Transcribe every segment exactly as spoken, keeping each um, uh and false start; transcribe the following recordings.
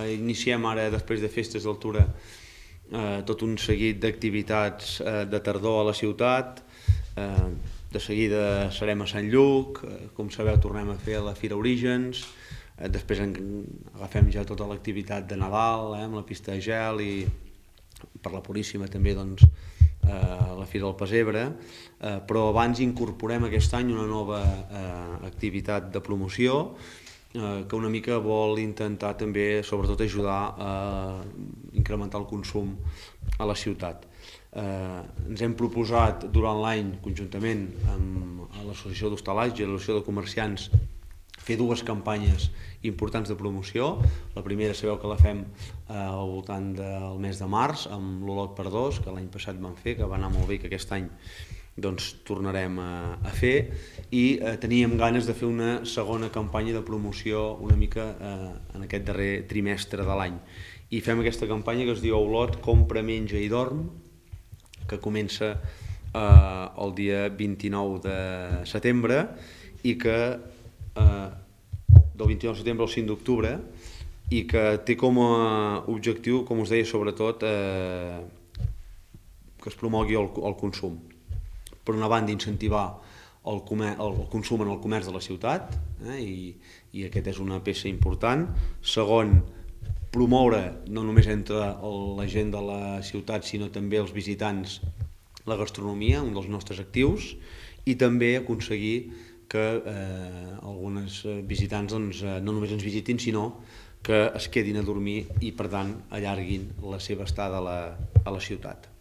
iniciem ara, després de festes d'altura, eh, tot un seguit d'activitats eh, de tardor a la ciutat. Eh, de seguida serem a Sant Lluc, eh, com sabeu tornem a fer la Fira Orígens, eh, després en, agafem ja tota l'activitat de Nadal, eh, amb la pista de gel, i per la Puríssima també doncs, eh, la Fira del Pessebre, eh, però abans incorporem aquest any una nova eh, activitat de promoció eh, que una mica vol intentar també sobretot ajudar a incrementar el consum a la ciutat. Eh, ens hem proposat durant l'any, conjuntament amb l'Associació d'Hostalatge i l'Associació de Comerciants, fer dues campanyes importants de promoció. La primera sabeu que la fem eh, al voltant del mes de març amb l'Olot per dos, que l'any passat vam fer, que va anar molt bé, que aquest any doncs, tornarem a, a fer, i eh, teníem ganes de fer una segona campanya de promoció una mica eh, en aquest darrer trimestre de l'any. I fem aquesta campanya que es diu Olot compra, menja i dorm, que comença eh, el dia vint-i-nou de setembre i que eh, del vint-i-nou de setembre al cinc d'octubre, i que té com a objectiu, com us deia, sobretot eh, que es promogui el, el consum. Per una banda, incentivar el, comer, el consum en el comerç de la ciutat, eh, i, i aquest és una peça important. Segon, promoure, no només entre la gent de la ciutat, sinó també els visitants, la gastronomia, un dels nostres actius, i també aconseguir que eh, alguns visitants doncs, no només ens visitin, sinó que es quedin a dormir i, per tant, allarguin la seva estada a la, a la ciutat.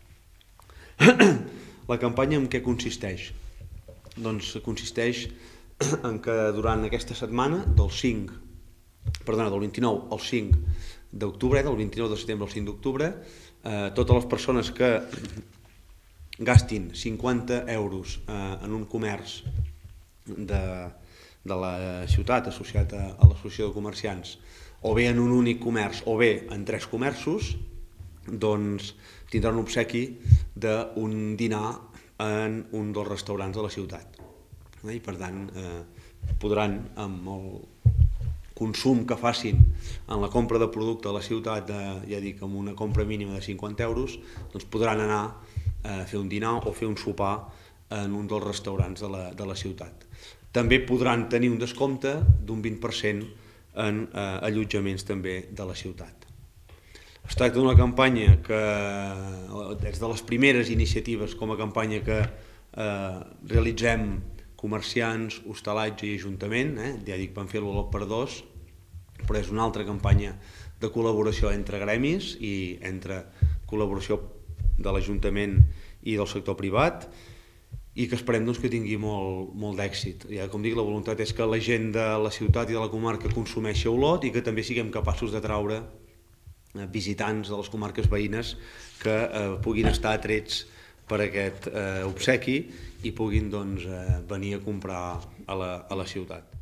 La campanya en què consisteix? Doncs consisteix en que durant aquesta setmana, del cinc, perdona, del vint-i-nou al cinc d'octubre, del vint-i-nou de setembre al cinc d'octubre, eh, totes les persones que gastin cinquanta euros eh, en un comerç de, de la ciutat associat a, a l'Associació de Comerciants, o bé en un únic comerç o bé en tres comerços, doncs tindran un obsequi d'un dinar en un dels restaurants de la ciutat. I per tant eh, podran, amb el consum que facin en la compra de producte a la ciutat, de, ja dic, amb una compra mínima de cinquanta euros, doncs podran anar a fer un dinar o fer un sopar en un dels restaurants de la, de la ciutat. També podran tenir un descompte d'un vint per cent en eh, allotjaments també de la ciutat. Es tracta d'una campanya que és de les primeres iniciatives com a campanya que eh, realitzem comerciants, hostalatge i ajuntament, eh? Ja dic, vam fer l'Olot per dos, però és una altra campanya de col·laboració entre gremis i entre col·laboració de l'Ajuntament i del sector privat, i que esperem doncs, que tingui molt, molt d'èxit. Ja, com dic, la voluntat és que la gent de la ciutat i de la comarca consumeixi Olot i que també siguem capaços de traure visitants de les comarques veïnes que eh, puguin estar atrets per aquest eh, obsequi i puguin doncs, eh, venir a comprar a la, a la ciutat.